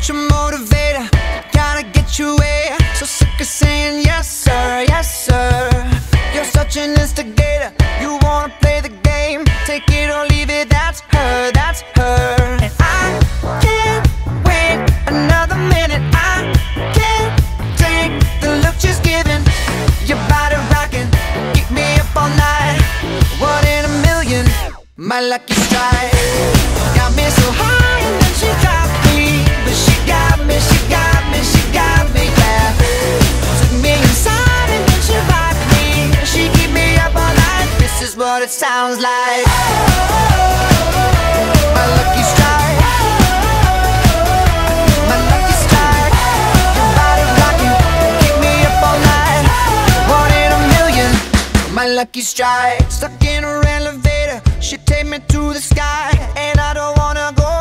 such a motivator, gotta get you where. So sick of saying yes sir, yes sir. You're such an instigator, you wanna play the game. Take it or leave it, that's her, that's her. And I can't wait another minute. I can't take the look she's giving. Your body rocking, keep me up all night. One in a million, my lucky strike. Got me so high and then she dropped me. But she got me, she got me, she got me, yeah. Took me inside and then she rocked me. She keep me up all night, this is what it sounds like. My lucky strike, my lucky strike. Your body rocking, keep me up all night. One in a million, my lucky strike. Stuck in her elevator, she take me to the sky, and I don't wanna go